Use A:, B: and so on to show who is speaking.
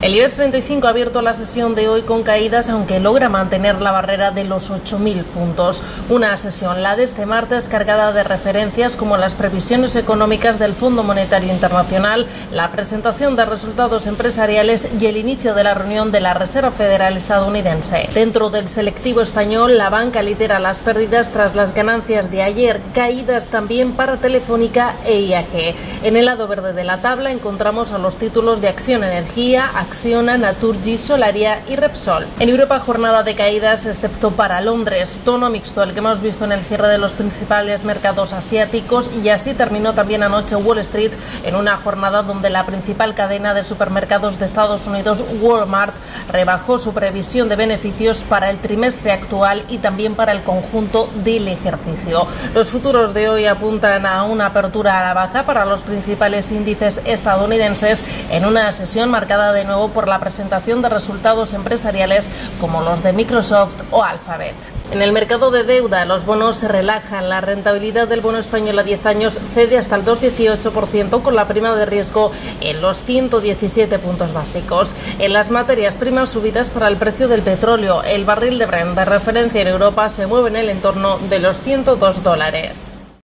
A: El IBEX 35 ha abierto la sesión de hoy con caídas, aunque logra mantener la barrera de los 8.000 puntos. Una sesión, la de este martes, cargada de referencias como las previsiones económicas del Fondo Monetario Internacional, la presentación de resultados empresariales y el inicio de la reunión de la Reserva Federal estadounidense. Dentro del selectivo español, la banca lidera las pérdidas tras las ganancias de ayer, caídas también para Telefónica e IAG. En el lado verde de la tabla encontramos a los títulos de Acciona Energía, Acciona, Naturgy, Solaria y Repsol. En Europa, jornada de caídas excepto para Londres, tono mixto el que hemos visto en el cierre de los principales mercados asiáticos, y así terminó también anoche Wall Street en una jornada donde la principal cadena de supermercados de Estados Unidos, Walmart, rebajó su previsión de beneficios para el trimestre actual y también para el conjunto del ejercicio. Los futuros de hoy apuntan a una apertura a la baja para los principales índices estadounidenses en una sesión marcada de nuevo por la presentación de resultados empresariales como los de Microsoft o Alphabet. En el mercado de deuda, los bonos se relajan. La rentabilidad del bono español a 10 años cede hasta el 2,18% con la prima de riesgo en los 117 puntos básicos. En las materias primas, subidas para el precio del petróleo. El barril de Brent de referencia en Europa se mueve en el entorno de los $102.